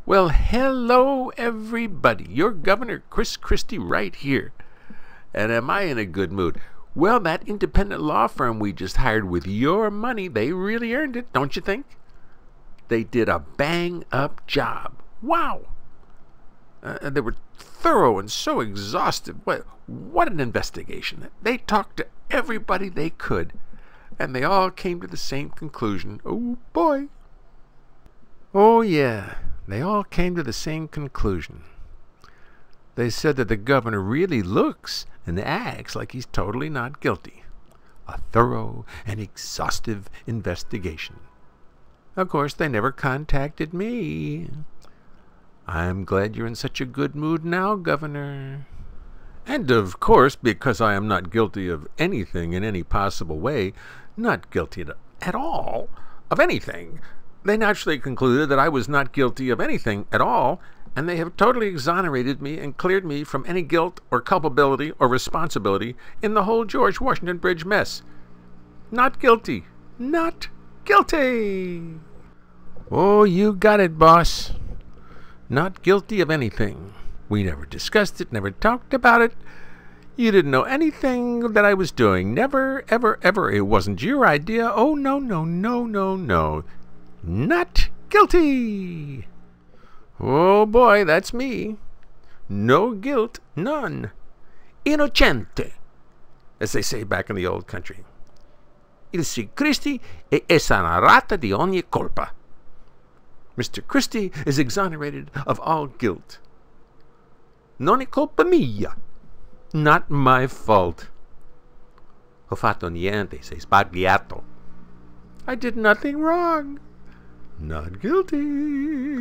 Well, hello, everybody. Your Governor Chris Christie right here. And am I in a good mood? Well, that independent law firm we just hired with your money, they really earned it, don't you think? They did a bang-up job. Wow! They were thorough and so exhaustive. What an investigation. They talked to everybody they could, and they all came to the same conclusion. Oh, boy. Oh, yeah. They all came to the same conclusion. They said that the governor really looks and acts like he's totally not guilty. A thorough and exhaustive investigation. Of course, they never contacted me. I'm glad you're in such a good mood now, Governor. And of course, because I am not guilty of anything in any possible way, not guilty at all of anything, they naturally concluded that I was not guilty of anything at all, and they have totally exonerated me and cleared me from any guilt or culpability or responsibility in the whole George Washington Bridge mess. Not guilty. Not guilty. Oh, you got it, boss. Not guilty of anything. We never discussed it, never talked about it. You didn't know anything that I was doing. Never, ever, ever. It wasn't your idea. Oh, no, no, no, no, no. Not guilty. Oh, boy, that's me. No guilt, none. Innocente, as they say back in the old country. Il si Christie è esonerata di ogni colpa. Mr. Christie is exonerated of all guilt. Non è colpa mia. Not my fault. Ho fatto niente, sei sbagliato. I did nothing wrong. Not guilty.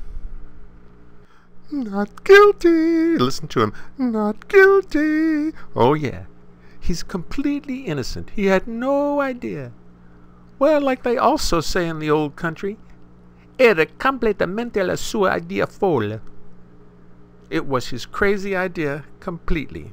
Not guilty. Listen to him. Not guilty. Oh, yeah. He's completely innocent. He had no idea. Well, like they also say in the old country, era completamente la sua idea folle. It was his crazy idea completely.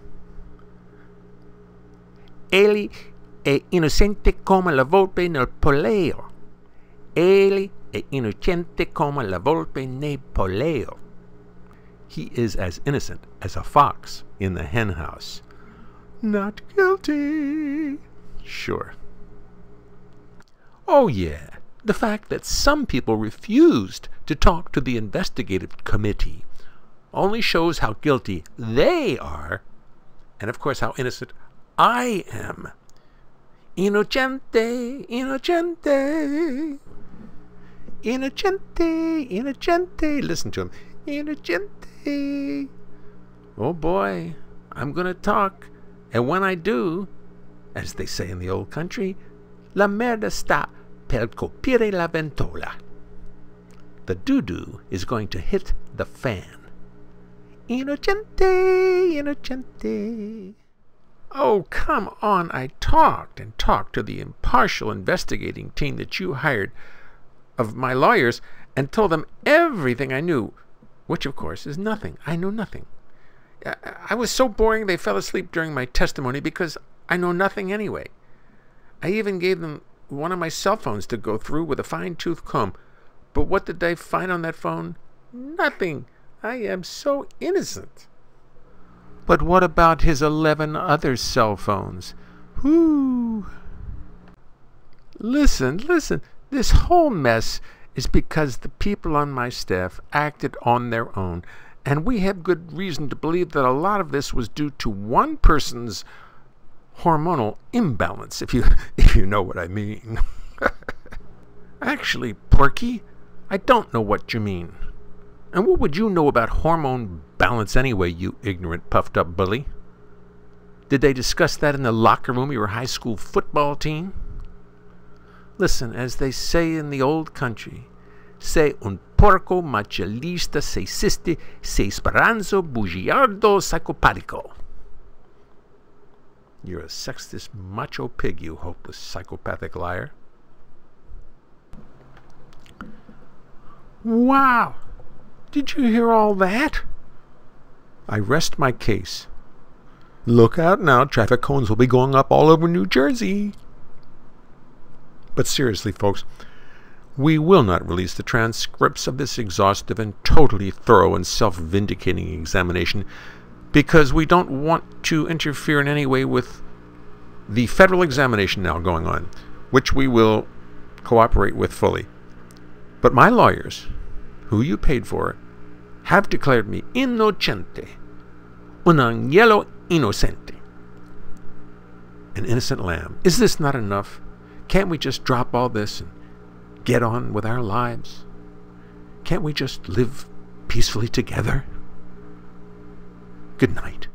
Egli è innocente come la volpe nel poleo. Egli è innocente come la volpe nel poleo. He is as innocent as a fox in the hen house. Not guilty. Sure. Oh, yeah. The fact that some people refused to talk to the investigative committee only shows how guilty they are, and of course how innocent I am. Innocente, innocente. Innocente, innocente. Listen to him. Innocente. Oh boy, I'm going to talk. And when I do, as they say in the old country, la merda sta per colpire la ventola. The doo-doo is going to hit the fan. Innocente, innocente. Oh, come on. I talked and talked to the impartial investigating team that you hired of my lawyers and told them everything I knew, which, of course, is nothing. I know nothing. I was so boring they fell asleep during my testimony because I know nothing anyway. I even gave them one of my cell phones to go through with a fine-tooth comb. But what did they find on that phone? Nothing. I am so innocent. But what about his 11 other cell phones? Whoo! Listen. This whole mess is because the people on my staff acted on their own. And we have good reason to believe that a lot of this was due to one person's hormonal imbalance, if you know what I mean. Actually, Porky, I don't know what you mean. And what would you know about hormone balance anyway, you ignorant, puffed-up bully? Did they discuss that in the locker room of your high school football team? Listen, as they say in the old country, se un porco machelista se esiste, se speranzo bugiardo psychopatico. You're a sexist macho pig, you hopeless psychopathic liar. Wow! Did you hear all that? I rest my case. Look out now, traffic cones will be going up all over New Jersey. But seriously, folks, We will not release the transcripts of this exhaustive and totally thorough and self-vindicating examination because we don't want to interfere in any way with the federal examination now going on, which we will cooperate with fully. But my lawyers, who you paid for, have declared me innocente, un agnello innocente, an innocent lamb. Is this not enough? Can't we just drop all this and get on with our lives? Can't we just live peacefully together? Good night.